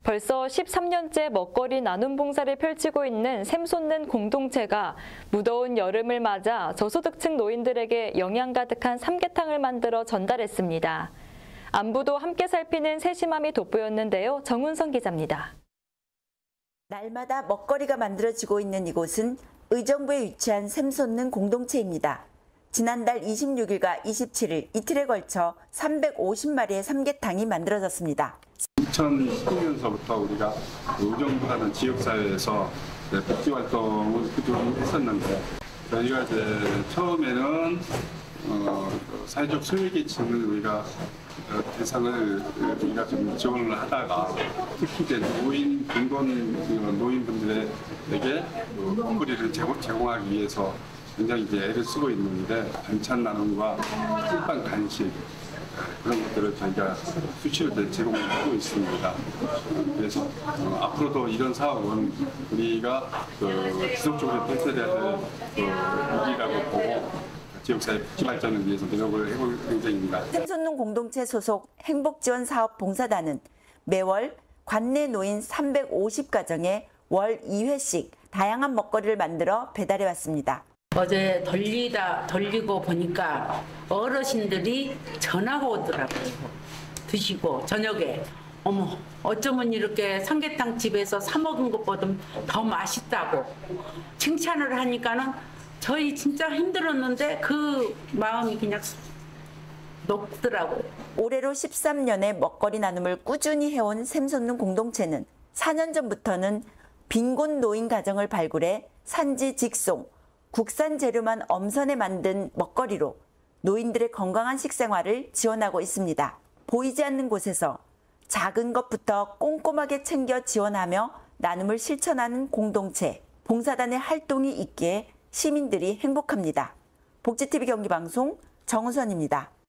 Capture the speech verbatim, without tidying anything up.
벌써 십삼 년째 먹거리 나눔 봉사를 펼치고 있는 샘솟는 공동체가 무더운 여름을 맞아 저소득층 노인들에게 영양 가득한 삼계탕을 만들어 전달했습니다. 안부도 함께 살피는 세심함이 돋보였는데요. 정은성 기자입니다. 날마다 먹거리가 만들어지고 있는 이곳은 의정부에 위치한 샘솟는 공동체입니다. 지난달 이십육 일과 이십칠 일 이틀에 걸쳐 삼백오십 마리의 삼계탕이 만들어졌습니다. 이천십구 년서부터 우리가 의정부라는 지역사회에서 복지활동을 꾸준히 했었는데, 저희가 이제 처음에는 어, 사회적 소외계층을 우리가 어, 대상을 우리가 좀 지원을 하다가 특히 이제 노인, 빈곤 노인분들에게 먹거리를 제공, 제공하기 위해서 굉장히 이제 애를 쓰고 있는데, 반찬 나눔과 찐빵 간식 그런 것들을 저희가 수시로 제공하고 있습니다. 그래서 어, 앞으로도 이런 사업은 우리가 그 지속적으로 펼쳐야 할 그 일이라고 보고 지역사회 복지 발전을 위해서 노력을 해볼 예정입니다. 샘솟는 공동체 소속 행복지원사업 봉사단은 매월 관내 노인 삼백오십 가정에 월 이 회씩 다양한 먹거리를 만들어 배달해 왔습니다. 어제 돌리다 돌리고 보니까 어르신들이 전화가 오더라고요. 드시고 저녁에 어머 어쩌면 이렇게 삼계탕 집에서 사 먹은 것보다 더 맛있다고 칭찬을 하니까는 저희 진짜 힘들었는데 그 마음이 그냥 녹더라고요. 올해로 십삼 년의 먹거리 나눔을 꾸준히 해온 샘솟는 공동체는 사 년 전부터는 빈곤 노인 가정을 발굴해 산지 직송, 국산 재료만 엄선해 만든 먹거리로 노인들의 건강한 식생활을 지원하고 있습니다. 보이지 않는 곳에서 작은 것부터 꼼꼼하게 챙겨 지원하며 나눔을 실천하는 공동체, 봉사단의 활동이 있기에 시민들이 행복합니다. 복지티비 경기방송 정은선입니다.